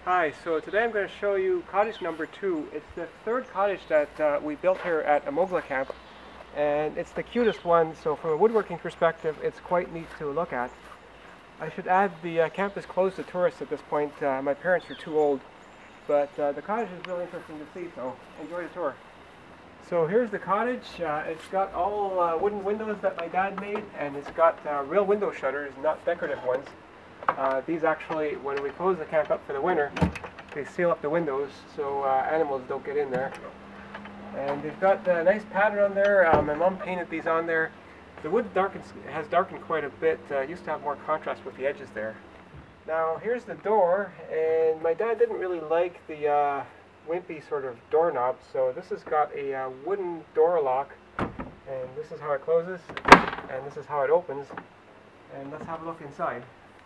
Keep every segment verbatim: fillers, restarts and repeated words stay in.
Hi, so today I'm going to show you cottage number two. It's the third cottage that uh, we built here at Amogla Camp, and it's the cutest one, so from a woodworking perspective it's quite neat to look at. I should add the uh, camp is closed to tourists at this point. Uh, my parents are too old, but uh, the cottage is really interesting to see, so enjoy the tour. So here's the cottage. Uh, it's got all uh, wooden windows that my dad made, and it's got uh, real window shutters, not decorative ones. Uh, these actually, when we close the camp up for the winter, they seal up the windows so uh, animals don't get in there. And they've got a nice pattern on there. Uh, my mom painted these on there. The wood darkens, has darkened quite a bit. Uh, used to have more contrast with the edges there. Now here's the door, and my dad didn't really like the uh, wimpy sort of doorknob, so this has got a uh, wooden door lock, and this is how it closes, and this is how it opens. And let's have a look inside.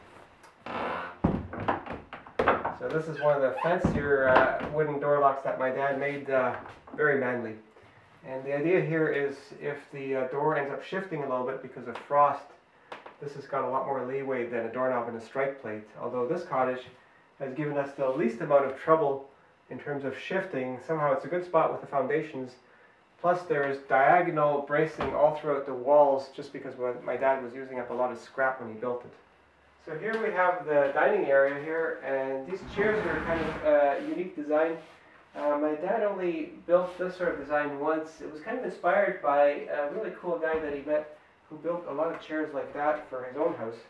So this is one of the fancier uh, wooden door locks that my dad made, uh, very manly. And the idea here is if the uh, door ends up shifting a little bit because of frost, this has got a lot more leeway than a doorknob and a strike plate. Although this cottage has given us the least amount of trouble in terms of shifting. Somehow it's a good spot with the foundations. Plus there's diagonal bracing all throughout the walls just because my dad was using up a lot of scrap when he built it. So here we have the dining area here, and these chairs are kind of a uh, unique design. Uh, my dad only built this sort of design once. It was kind of inspired by a really cool guy that he met who built a lot of chairs like that for his own house.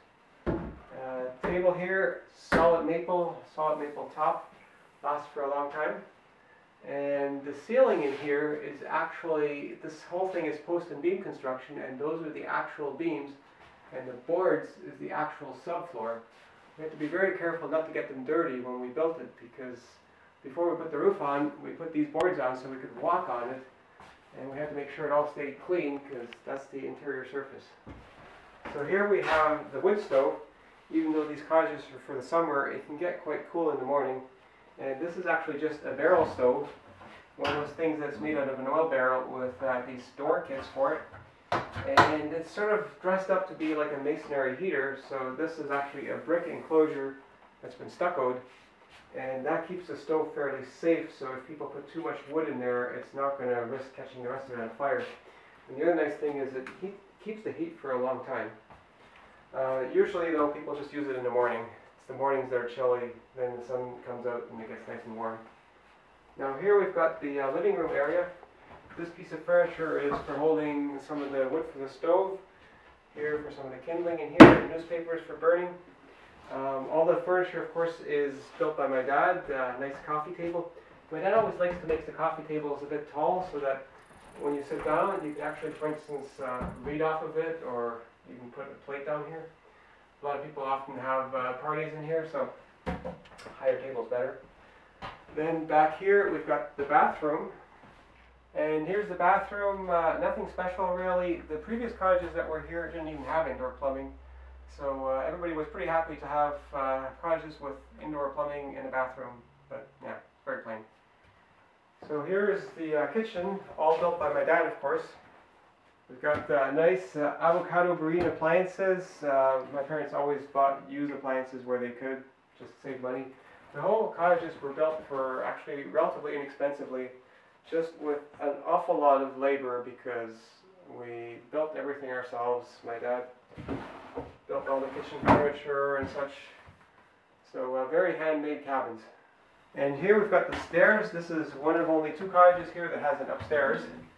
Uh, table here, solid maple, solid maple top, lasts for a long time. And the ceiling in here is actually, this whole thing is post and beam construction, and those are the actual beams. And the boards is the actual subfloor. We have to be very careful not to get them dirty when we built it, because before we put the roof on, we put these boards on so we could walk on it, and we had to make sure it all stayed clean because that's the interior surface. So here we have the wood stove. Even though these cottages are for the summer, it can get quite cool in the morning. And this is actually just a barrel stove, one of those things that's made out of an oil barrel with uh, these door kits for it. And it's sort of dressed up to be like a masonry heater, so this is actually a brick enclosure that's been stuccoed, and that keeps the stove fairly safe, so if people put too much wood in there, it's not going to risk catching the rest of it on fire. And the other nice thing is it heat, keeps the heat for a long time. Uh, usually though, people just use it in the morning. It's the mornings that are chilly, then the sun comes out and it gets nice and warm. Now here we've got the uh, living room area. This piece of furniture is for holding some of the wood for the stove, here for some of the kindling, and here newspapers for burning. Um, all the furniture, of course, is built by my dad. Uh, nice coffee table. My dad always likes to make the coffee tables a bit tall so that when you sit down, you can actually, for instance, uh, read off of it, or you can put a plate down here. A lot of people often have uh, parties in here, so higher table's better. Then back here, we've got the bathroom. And here's the bathroom, uh, nothing special really. The previous cottages that were here didn't even have indoor plumbing. So uh, everybody was pretty happy to have uh, cottages with indoor plumbing and a bathroom. But yeah, very plain. So here's the uh, kitchen, all built by my dad, of course. We've got uh, nice uh, avocado burine appliances. Uh, my parents always bought used appliances where they could, just to save money. The whole cottages were built for actually relatively inexpensively, just with an awful lot of labor because we built everything ourselves. My dad built all the kitchen furniture and such. So uh, very handmade cabins. And here we've got the stairs. This is one of only two cottages here that has an upstairs.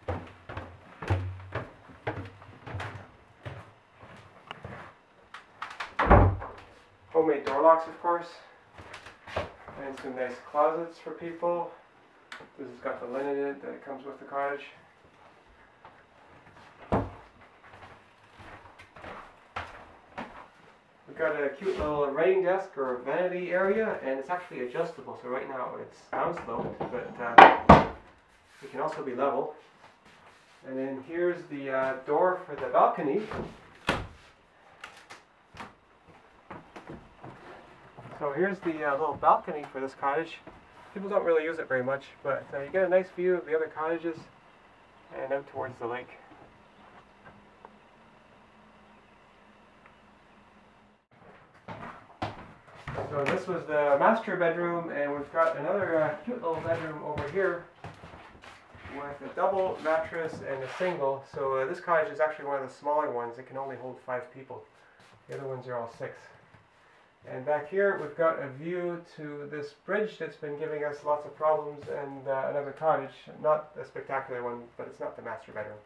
Homemade door locks, of course. And some nice closets for people. This has got the linen in it that comes with the cottage. We've got a cute little writing desk or vanity area, and it's actually adjustable, so right now it's downsloped, but uh, it can also be level. And then here's the uh, door for the balcony. So here's the uh, little balcony for this cottage. People don't really use it very much, but uh, you get a nice view of the other cottages and out towards the lake. So this was the master bedroom, and we've got another uh, cute little bedroom over here with a double mattress and a single. So uh, this cottage is actually one of the smaller ones. It can only hold five people. The other ones are all six. And back here we've got a view to this bridge that's been giving us lots of problems, and uh, another cottage. Not a spectacular one, but it's not the master bedroom.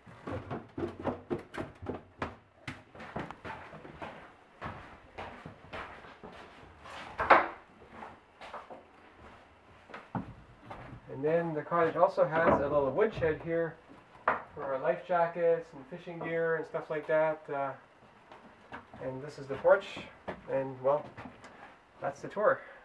And then the cottage also has a little woodshed here for our life jackets and fishing gear and stuff like that. Uh, and this is the porch, and well, that's the tour.